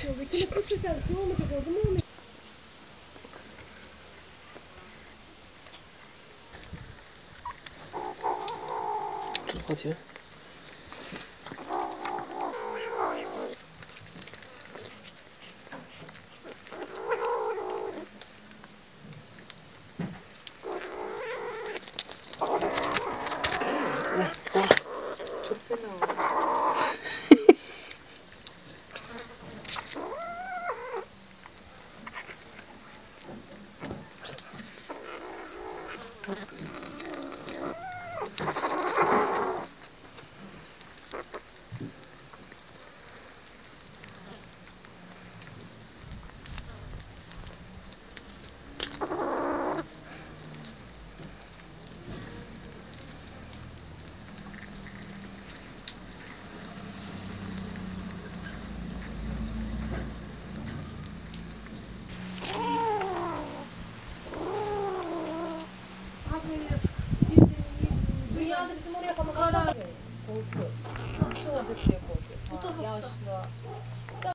oldu. İkili kız çeker. Şu olmayacak oldu mu olmayacak? Dur hadi ya. Çok fena oldu. Dünyada bizim oraya falan korkuyor. Nasıl olacak diye korkuyor. Bu da hasta. Yaşlı.